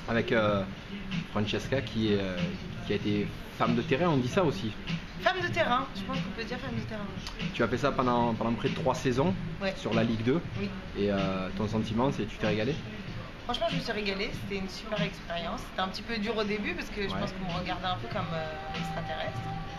avec Francesca qui a été femme de terrain, on dit ça aussi. Femme de terrain, je pense qu'on peut dire femme de terrain. Tu as fait ça pendant près de 3 saisons sur la Ligue 2. Oui. Et ton sentiment, c'est tu t'es régalé? Franchement, je me suis régalée, c'était une super expérience. C'était un petit peu dur au début parce que je pense qu'on me regardait un peu comme extraterrestre.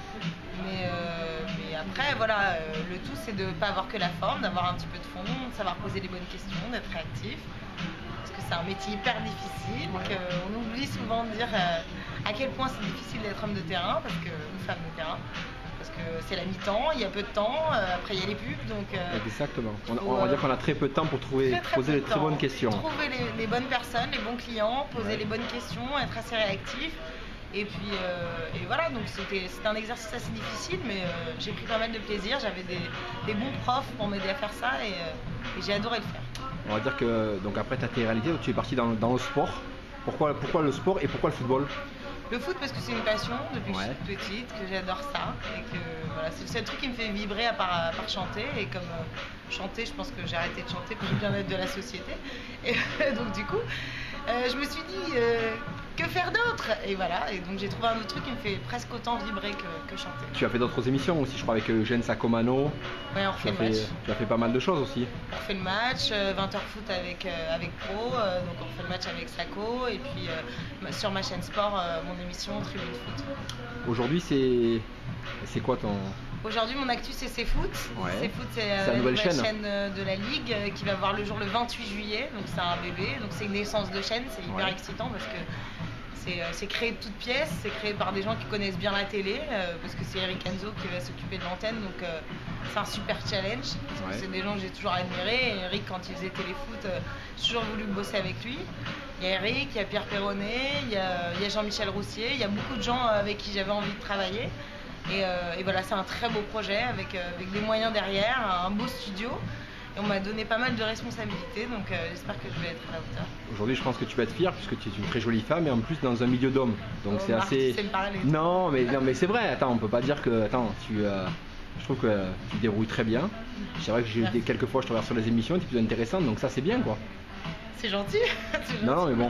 Mais après, voilà, le tout c'est de ne pas avoir que la forme, d'avoir un petit peu de fond, de savoir poser les bonnes questions, d'être réactif. Parce que c'est un métier hyper difficile, qu'on oublie souvent de dire à quel point c'est difficile d'être homme de terrain, ou femme de terrain. Parce que c'est la mi-temps, il y a peu de temps, après il y a les pubs, donc... Exactement, on va dire qu'on a très peu de temps pour poser les très bonnes questions. Trouver les bonnes personnes, les bons clients, poser les bonnes questions, être assez réactif. Et puis et voilà, donc c'était un exercice assez difficile, mais j'ai pris pas mal de plaisir. J'avais des bons profs pour m'aider à faire ça et j'ai adoré le faire. On va dire que donc après ta télé-réalité, tu es parti dans le sport. Pourquoi le sport et pourquoi le football? Le foot parce que c'est une passion depuis que je suis petite, que j'adore ça et que voilà, c'est le seul truc qui me fait vibrer à part chanter. Et comme chanter, je pense que j'ai arrêté de chanter pour le bien-être de la société. Et donc du coup, je me suis dit que faire d'autre? Et voilà, et donc j'ai trouvé un autre truc qui me fait presque autant vibrer que chanter. Tu as fait d'autres émissions aussi, je crois, avec Eugène Sacomano. Oui, on refait le match. Tu as fait pas mal de choses aussi. On refait le match, 20h foot avec Pro, donc on refait le match avec Saco, et puis sur ma chaîne sport, mon émission Tribune Foot. Aujourd'hui, c'est quoi ton... Aujourd'hui, mon actu, c'est CFoot. CFoot, c'est la nouvelle chaîne de la Ligue qui va voir le jour le 28 juillet. Donc, c'est un bébé. Donc, c'est une naissance de chaîne. C'est hyper excitant parce que c'est créé de toutes pièces. C'est créé par des gens qui connaissent bien la télé. Parce que c'est Eric Enzo qui va s'occuper de l'antenne. Donc, c'est un super challenge. Parce que c'est des gens que j'ai toujours admirés. Et Eric, quand il faisait téléfoot, j'ai toujours voulu bosser avec lui. Il y a Eric, il y a Pierre Perronnet, il y a Jean-Michel Roussier. Il y a beaucoup de gens avec qui j'avais envie de travailler. Et voilà, c'est un très beau projet avec des moyens derrière, un beau studio. Et on m'a donné pas mal de responsabilités, donc j'espère que je vais être à la hauteur. Aujourd'hui, je pense que tu vas être fière puisque tu es une très jolie femme et en plus dans un milieu d'hommes. Donc c'est assez... Non, mais c'est vrai. Attends, on peut pas dire que... Attends, je trouve que tu te débrouilles très bien. C'est vrai que quelques fois je te regarde sur les émissions, tu es plus intéressante, donc ça c'est bien quoi. C'est gentil. Non, mais bon.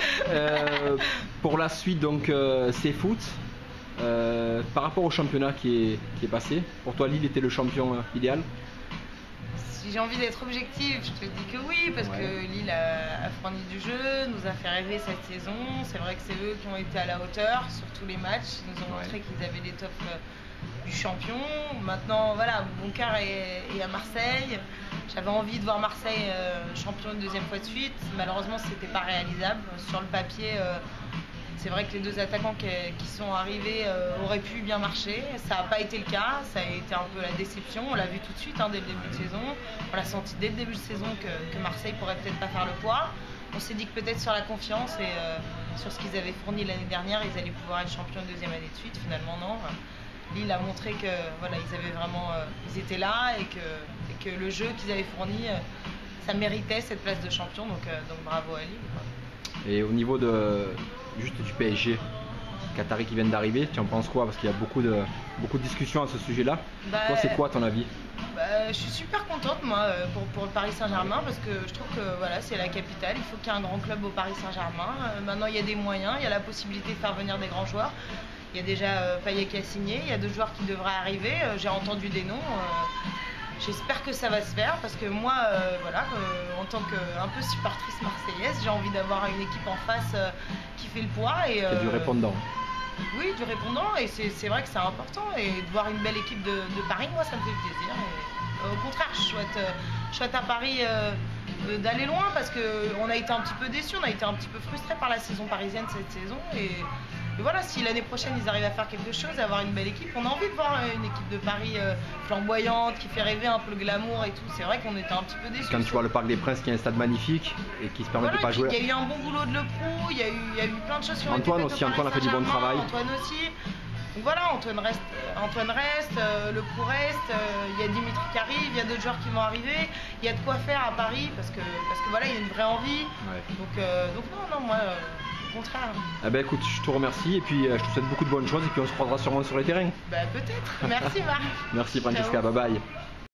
Pour la suite, donc c'est foot. Par rapport au championnat qui est passé, pour toi Lille était le champion idéal? Si j'ai envie d'être objective, je te dis que oui, parce que Lille a fourni du jeu, nous a fait rêver cette saison. C'est vrai que c'est eux qui ont été à la hauteur sur tous les matchs. Ils nous ont montré qu'ils avaient les tops du champion. Maintenant, voilà, mon cœur est à Marseille. J'avais envie de voir Marseille champion une deuxième fois de suite. Malheureusement, c'était pas réalisable. Sur le papier, c'est vrai que les deux attaquants qui sont arrivés auraient pu bien marcher. Ça n'a pas été le cas, ça a été un peu la déception. On l'a vu tout de suite dès le début de saison. On l'a senti dès le début de saison que Marseille pourrait peut-être pas faire le poids. On s'est dit que peut-être sur la confiance et sur ce qu'ils avaient fourni l'année dernière, ils allaient pouvoir être champions une deuxième année de suite. Finalement, non. Lille a montré que voilà, ils étaient là et que le jeu qu'ils avaient fourni, ça méritait cette place de champion. Donc bravo à Lille, quoi. Et au niveau juste du PSG, Qatari qui viennent d'arriver, tu en penses quoi? Parce qu'il y a beaucoup de discussions à ce sujet-là. Toi, c'est quoi ton avis? Je suis super contente moi pour le Paris Saint-Germain parce que je trouve que voilà, c'est la capitale, il faut qu'il y ait un grand club au Paris Saint-Germain. Maintenant il y a des moyens, il y a la possibilité de faire venir des grands joueurs. Il y a déjà Payet qui a signé, il y a 2 joueurs qui devraient arriver, j'ai entendu des noms. J'espère que ça va se faire parce que moi, en tant qu'un peu supportrice marseillaise, j'ai envie d'avoir une équipe en face qui fait le poids. Et du répondant. Oui, du répondant, et c'est vrai que c'est important. Et de voir une belle équipe de Paris, moi, ça me fait plaisir. Et, au contraire, je souhaite à Paris d'aller loin parce qu'on a été un petit peu déçus, on a été un petit peu frustrés par la saison parisienne cette saison. Et voilà, si l'année prochaine ils arrivent à faire quelque chose, à avoir une belle équipe, on a envie de voir une équipe de Paris flamboyante, qui fait rêver un peu le glamour et tout. C'est vrai qu'on était un petit peu déçus. Quand tu vois le Parc des Princes qui est un stade magnifique et qui se permet de pas jouer. Il y a eu un bon boulot de Leproux, il y a eu plein de choses sur Antoine aussi, Antoine a fait du bon travail. Antoine aussi. Donc voilà, Antoine reste, Leproux reste, il y a Dimitri qui arrive, il y a d'autres joueurs qui vont arriver, il y a de quoi faire à Paris parce que voilà, il y a une vraie envie. Donc non, moi, au contraire. Eh ben écoute, je te remercie et puis je te souhaite beaucoup de bonnes choses et puis on se croisera sûrement sur les terrains. Peut-être. Merci Marc. Merci Francesca, bye bye.